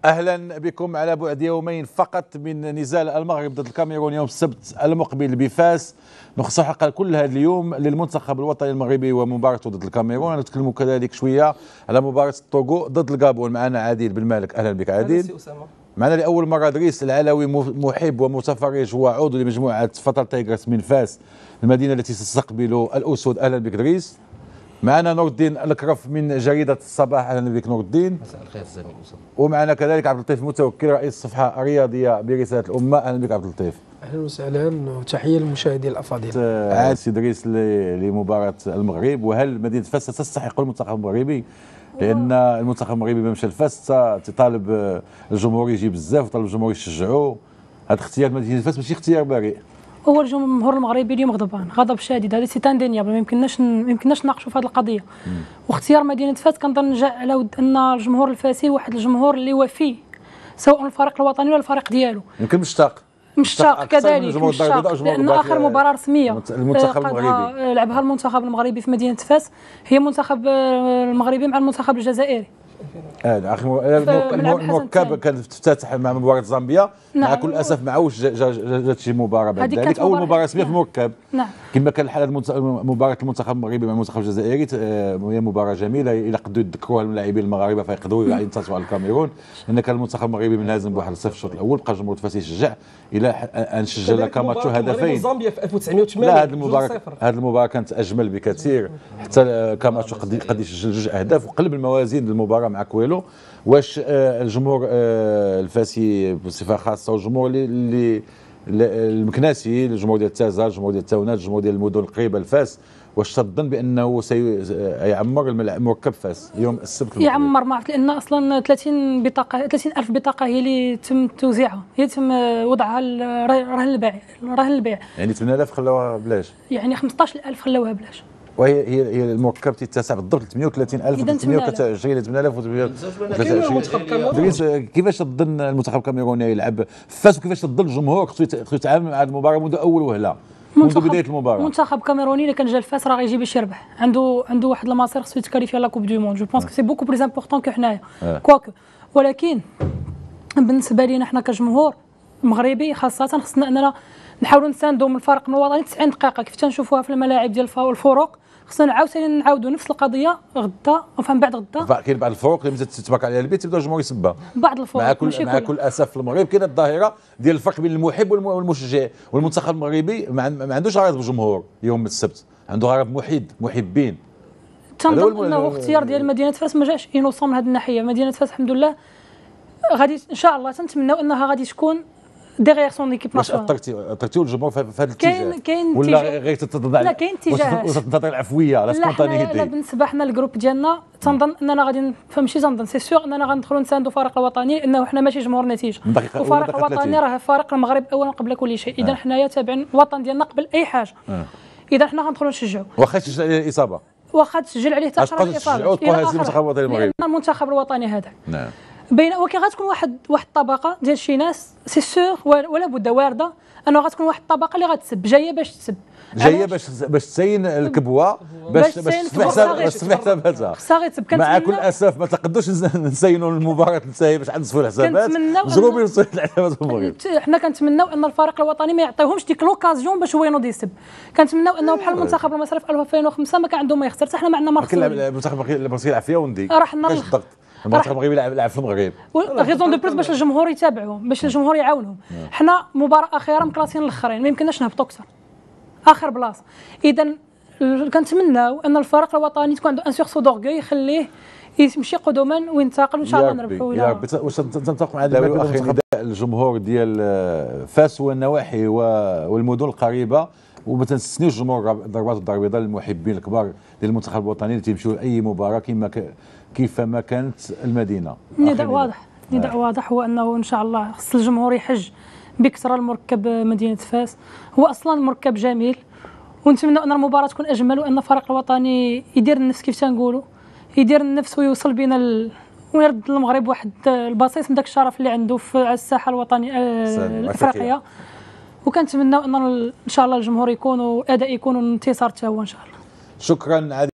اهلا بكم على بعد يومين فقط من نزال المغرب ضد الكاميرون يوم السبت المقبل بفاس. نخصص الحلقه كل هذا اليوم للمنتخب الوطني المغربي ومباراه ضد الكاميرون. نتكلموا كذلك شويه على مباراه الطوغو ضد الغابون. معنا عادل بن مالك. اهلا بك عادل. معنا لاول مره دريس العلوي، محب ومتفرج وعضو لمجموعه فتر تايغرز من فاس، المدينه التي تستقبل الاسود. اهلا بك دريس. معنا نور الدين الكرف من جريدة الصباح. اهلا بك نور الدين. مساء الخير الزميل أسامة. ومعنا كذلك عبد اللطيف المتوكل رئيس الصفحة الرياضية برسالة الأمة. اهلا بك عبد اللطيف. اهلا وسهلا وتحية للمشاهدين الافاضل. عاد سي دريس لمباراة المغرب، وهل مدينة فاس تستحق المنتخب المغربي؟ لأن المنتخب المغربي ما مشى لفاس تطالب الجمهور يجي بزاف وطالب الجمهور يشجعوه. هذا اختيار مدينة فاس ماشي اختيار بريء. هو الجمهور المغربي اليوم غضبان غضب شديد، هذا سي اندينيابل، ما يمكنناش نناقشوا في هذه القضيه. واختيار مدينه فاس كنظن جاء على ود ان الجمهور الفاسي واحد الجمهور اللي وفي سواء الفريق الوطني ولا الفريق ديالو. يمكن مشتاق كذلك مشتاق، لان اخر مباراه رسميه المنتخب المغربي لعبها المنتخب المغربي في مدينه فاس هي المنتخب المغربي مع المنتخب الجزائري. المركب كان افتتح مع مباراه زامبيا. مع كل الاسف ما عاودش جات شي مباراه بعد ذلك. اول مباراه رسميه في المركب كما كان الحال. مباراه المنتخب المغربي مع المنتخب الجزائري هي مباراه جميله، الى قدروا يذكروها اللاعبين المغاربه فيقدروا ينتصروا على الكاميرون. لان كان المنتخب المغربي منهزم بواحد الصفر الشوط الاول، بقى الجمهور الفاسي يشجع الى ان سجل كاماتشو هدفين. زامبيا في 1980. لا، هذه المباراه كانت اجمل بكثير، حتى كاماتشو قد يسجل جوج اهداف وقلب الموازين للمباراه مع كويلو. واش الجمهور الفاسي بصفه خاصه والجمهور اللي المكناسي، الجمهور ديال تازا، الجمهور ديال التاونات، الجمهور ديال المدن القريبه لفاس، واش تظن بانه سيعمر مركب فاس يوم السبت؟ يعمر، ما عرفت، لان اصلا 30,000 بطاقه هي اللي تم توزيعها، هي تم وضعها رهن البيع. يعني 8,000 خلاوها بلاش، يعني 15,000 خلاوها بلاش. وهي المركب تتسع بالضبط 38,323 38. كيفاش تظن المنتخب الكاميروني يلعب فاس، وكيفاش تظن الجمهور خصو يتعامل مع هذه المباراه منذ اول وهله، منذ بدايه المباراه؟ منتخب كاميروني اللي كان جا لفاس راه غيجي باش يربح، عنده واحد المصير خصو يتكاليفي لا كوب دو موند. جو بونس كو سي بوكو بليز امبورطون كو حنايا كواكو. ولكن بالنسبه لينا حنا كجمهور مغربي خاصه خصنا اننا نحاولوا نساندوا من الفريق الوطني 90 دقيقه كيف تنشوفوها في الملاعب ديال الفروق. خصنا عاوتاني نعاودوا نفس القضيه غدا وفهم بعد غدا. كاين بعض الفروق اللي مازال تتباك عليها البيت تبدا الجمهور يسبها. بعض الفروق مع كل اسف في المغرب كاينه الظاهره ديال الفرق بين المحب والمشجع. والمنتخب المغربي ما عندوش غرض بالجمهور يوم السبت، عنده غرض محبين. تنظن انه اختيار ديال مدينه فاس ما جاش انوصون من هذه الناحيه. مدينه فاس الحمد لله غادي ان شاء الله تنتمناو انها غادي تكون ديغيغ سون ايكيب ناسيونال. واش اثرتيو الجمهور في هذا الاتجاه؟ كاين ولا غير تتضع؟ لا، كاين اتجاه وتنتظر العفويه لا سبونتانيتي. لا، بالنسبه حنا الجروب ديالنا تنظن اننا غادي ماشي تنظن سي سيغ اننا غندخلوا نساندوا الفريق الوطني، لانه حنا ماشي جمهور نتيجه. الفريق الوطني راه فريق المغرب اولا قبل كل شيء. اذا حنايا تابعين الوطن ديالنا قبل اي حاجه. اذا حنا غندخلوا نشجعوا، واخا تسجل عليه الاصابه، واخا تسجل عليه حتى شرط الاصابه الى المنتخب الوطني هذا. نعم. ولكن غتكون واحد الطبقه ديال شي ناس سي سور ولا بد وارده انه غتكون واحد الطبقه اللي غتسب، جايه باش تسب، جايه باش تسين الكبوه، باش تصفي حساباتها. خصها غير تسب. مع كل اسف ما تقدوش نسينوا المباراه تنتهي باش نصفوا الحسابات. جروبي يصفي الحسابات المغرب. حنا كنتمناو ان الفريق الوطني ما يعطيهمش ديك لوكازيون باش هو ينوض يسب. كنتمناو انه بحال المنتخب المصري في 2005 ما كان عنده ما يخسر، حتى حنا ما عندنا ما خسر. المنتخب المصري يلعب فيها وندي راه حنا الضغط. المنتخب المغربي لعب في المغرب غيزون دو بلوس باش الجمهور يتابعوهم، باش الجمهور يعاونهم. حنا مباراه اخيره مكلاسين الاخرين، ما يمكنناش نهبطوا اكثر اخر بلاصه. اذا كنتمناو ان الفريق الوطني تكون عنده ان سورسو دورغوي يخليه يمشي قدما وينتقل، وان شاء الله نربحوا. يا ربي. واش تنطبق مع هذا الجمهور ديال فاس والنواحي والمدن القريبه، وما تنستثنيوش الجمهور ضربات الدار البيضاء للمحبين الكبار ديال المنتخب الوطني اللي تيمشيو لاي مباراه كيفما كانت المدينه؟ نداء واضح هو انه ان شاء الله خص الجمهور يحج بكثره المركب مدينه فاس. هو اصلا مركب جميل، ونتمنى ان المباراه تكون اجمل، وان الفريق الوطني يدير النفس كيف تنقولوا، يدير النفس ويوصل بينا ويرد للمغرب واحد البصيص من داك الشرف اللي عنده في الساحه الوطنيه الافريقيه. وكنتمناو ان شاء الله الجمهور يكون واداء يكون وانتصار حتى هو ان شاء الله. شكرا.